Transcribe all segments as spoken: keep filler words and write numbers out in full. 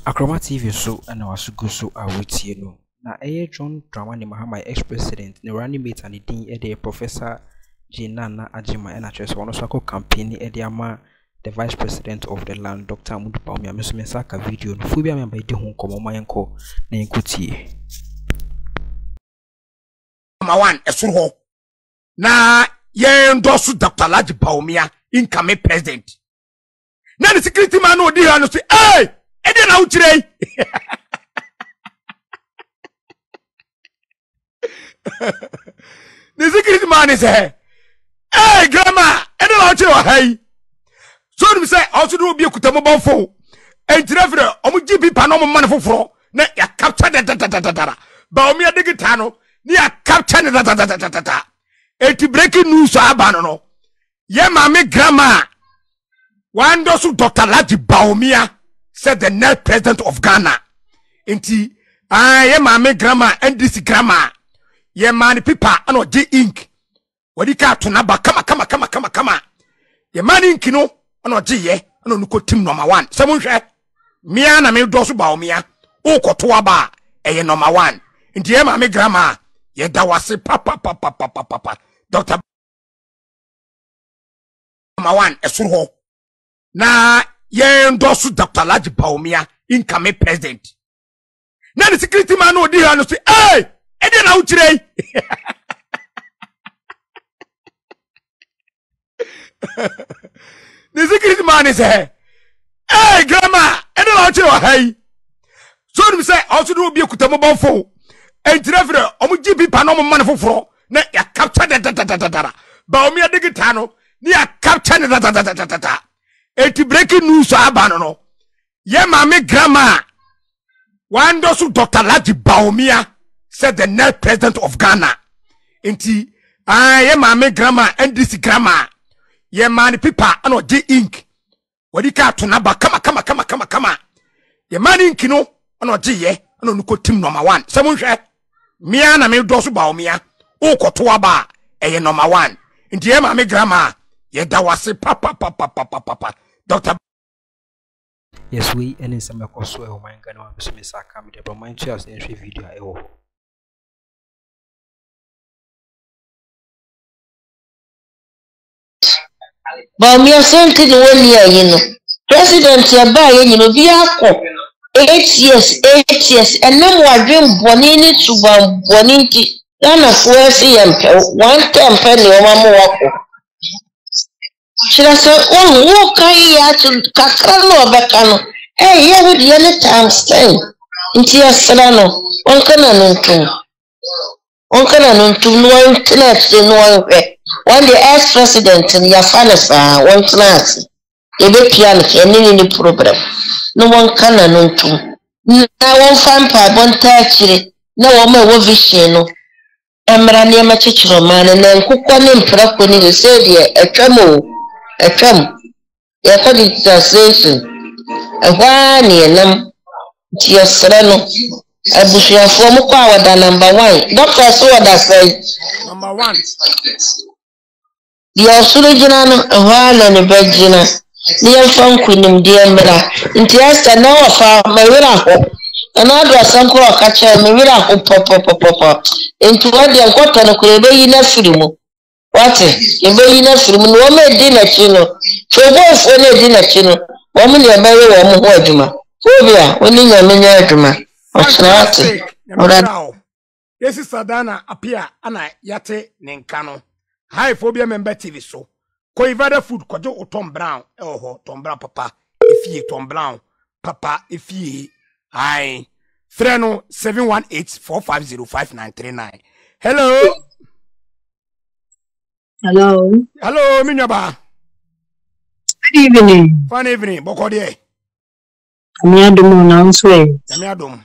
Akroma T V so and our sugo so awiti no. Na eye John Drama ni Mahama ex-president ne running mate and din e de Professor Jinana Ajima and actress one also campaign e de ama the vice president of the land Doctor Bawumia meso mensaka video no fu bia me ba di ho komo mayenko na enkotie. Number one esuru ho. Na ye endorse Doctor Bawumia incoming president. Na the security man no di ha no say hey Ede na uchire. The security man is here. Hey, grandma, Ede na uchire wa hai. So me say also do obi ekuta mobile phone. Entire fere omo G P pa no mo man foforo na ya capture da da da da da. Bawumia digital no ni ya capture da da da da da da. Eti breaking news aba no no. Ye mama grandma. One dosu Doctor Bawumia said the next president of Ghana. Inti, ah, ye mama grandma and this grandma. Ye man people ano J ink. Wadika to naba kama kama kama kama kama. Ye man ink no ano J ye ano nuko team number one. Semunche. Mia na me dosu Bawumia. O kotoa ba eye number one. Inti ye mama grandma ye dawase papa papa papa papa. Doctor number one esuru ho. Na ye endorse Doctor Bawumia incoming president. Na the security man no di ha no say hey ede na uchire. The security man is here. Hey grandma ede na uchire wa hai. So me say also do obi ekuta mobile phone. Entire fere omo G P pa no mo man foforo na ya capture da da da da da. Bawumia digital no ni ya capture da da da da da da. Eti breaking news aba no no. Ye mama grandma. One dosu Doctor Bawumia said the next president of Ghana. Inti, ah, ye mama grandma and this grandma. Ye man people ano J ink. Wadika to naba kama kama kama kama kama. Ye man ink no ano J ye ano nuko team number one. Semunche. Mia na me dosu Bawumia. O kotoa ba eye number one. Inti ye mama grandma. Ye dawase papa papa papa papa. Doctor Yes, we and in some course where my Ghana was Miss Akam, the remind you as the entry video. Bawumia sent it one year, you know. President Yabai, you know, be eight years, eight years, and no more dream Bonini to Boniti. None of Wesley and one time penny or one more. She said, oh, walk here to Cacano Bacano. Hey, here with the other time stay. Into your salano, one canon to one canon to no internet in one way. One the ex president and your father's one class. A big piano, any in the program. No one canon to. Now one fan pipe, one touch, no woman will vision. Emra near my chichro man and then cook one in Proconi the Savior, a tremble. A come, a coded translation. A one year num, dear Sereno, a bushia from power than number one. Doctor saw that say, number one. The original a while and a virgin. Near funk with him, dear Mera. Interest now of my miracle. Another sample of catcher, my miracle, pop, pop, pop, into what they are got on a crebe in a film. What is a very nice room? Woman dinner chino. So both for a dinner chino. Woman, you're very warm worduma. Obia, when you're minaduma. What's not? This is Sadana appear Anna Yate Nenkano. High phobia member T V so. Coivada food kojo Tom Brown. Oh, Tom Brown, papa. If ye Tom Brown, papa, if ye. Aye. Freno seven one eight four five zero five nine three nine. Hello. Hello. Hello, Minyaba. Good evening. Fine evening. Bokode. Amiadum announcement. Amiadum.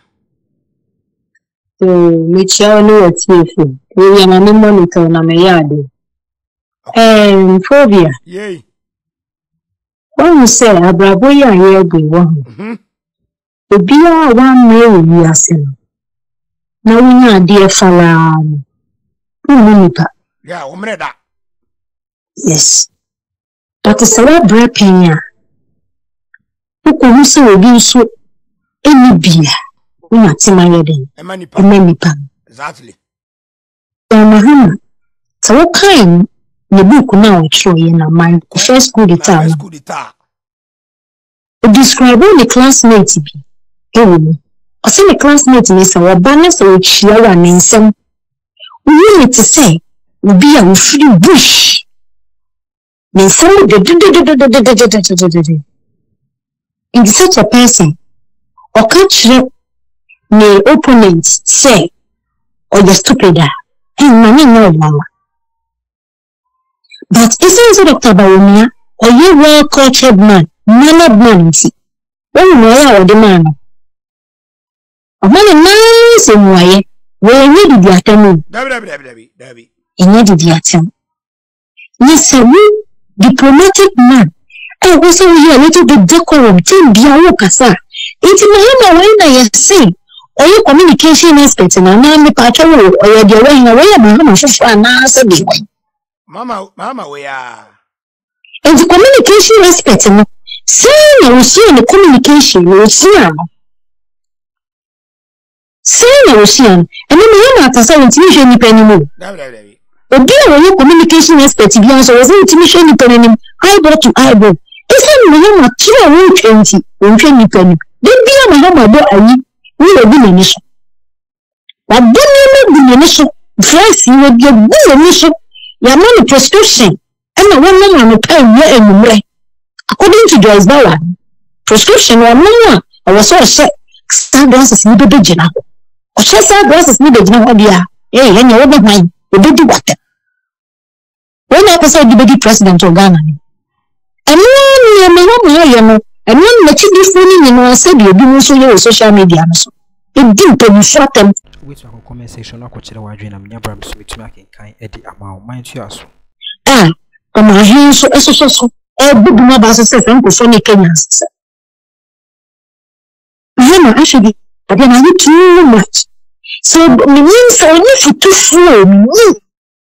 So, me chow no atifu. We are na me monitor na me yard. Eh, phobia. Yay. When you say abrabo ya here be one. Mhm. Obia one me we asen. Na we na dear fala. Unipa. Yeah, umreda. Yes. But it's a lot breaking ya. Who could you say you so any beer. We not see my wedding. A many A many pan. Exactly. Mahama. So what kind the book now show you na my first good guitar. First good guitar. Describe the classmates be. Oh, I see the classmates is our banners or cheer and some. We need to say, be a free bush. Then some in such a person or catch the opponents say, or the stupider, and money no mama. But isn't Doctor Bawumia, or you well cultured man, mannered man, see? Oh, no, the man. A man nice and why, where you did the afternoon. Debbie, Debbie, And you did the afternoon. Yes, sir, diplomatic man. I was a little bit decorum, Tim Biawaka. It's in my when I say, or your communication aspect, and I'm the patrol, or you're going away, Mahama, for an answer. Mama, Mama, we are. And the communication aspect, saying I was seeing the communication, you will see. Saying I was seeing, and then the other person intimidation anymore. But there were communication aspect, if you answer was intimidation depending eyeball to eyeball. Isn't Mahama two or twenty when twenty penny? Then be a Mahama do I we will be initial. But then you will be initial. First, you will get good initial. Your money prescription, and the one woman will pay you anyway. According to Joyce Bauer, prescription or no, I was so set. Star glasses need to be general. Or shall star glasses need to be general, dear. Eh, and your own mind, the baby water. When I was the baby president of Ghana, and one you know, and one that you be funny, you know, said you'll be also social media. It didn't pay you short them. Which our comment section, I could tell you, I'm never with making kind Eddie amount, mind you. Ah, come on, here, so, so, so, so, a big mother says, I'm for funny Kenyans. Mahama, actually, but then I need too much. So, means for you for too slow,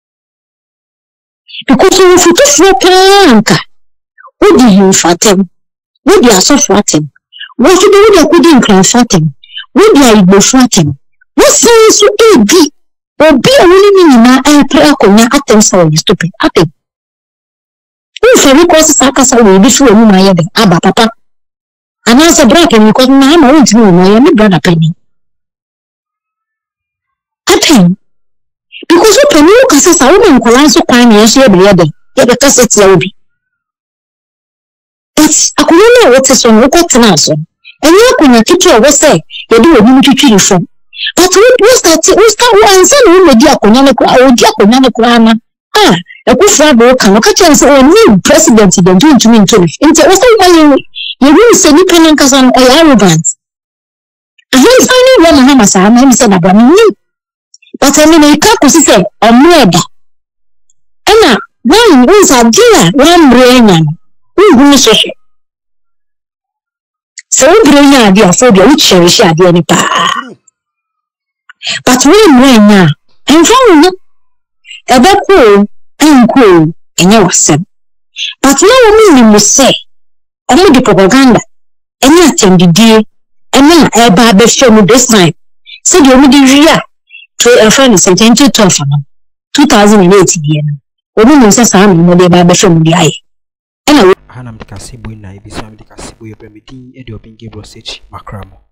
because you for too slow, Kanka. What do you fatten? What do you so fatten? What do you couldn't cry fatten? What do you go fatten? What says you A B? Or be a winning in my prayer corner at them, so you stupid. Happy. If every course is Akasa will be sure my head, Abba Papa. And as a bracket, you got my own to my brother Penny. At him. Because you can look as a woman who answer crime and share the other, yet the cassette will be. It's a colonel what is on local tenants. And you can teach you what say, you do a new teaching from. But what's that? What's that one son who made Diaconana or Diaconana? Ah, a good father can look at you and say, oh, new president, you don't do it to me. Into what's that why you really say, you can look at an arrogant. I don't find one Mahama, sir, I'm saying about me. But I mean, you can't say, I'm murder. And now, one is a dear, one brain, who is social. So, bring your idea for the rich cherish idea any pa. But when right now, I'm found a bad cool and cool in your son. But no meaning will say, only the propaganda, and nothing the dear, and now a barber show me this time. Said you only real to a friend is a gentle tough two thousand eighteen. Woman says, I'm not a barber show me the eye. And I Hanam the Casibu in Navy, Sam the Casibu, your Premitin, and your Bingy Brosage, Macramo.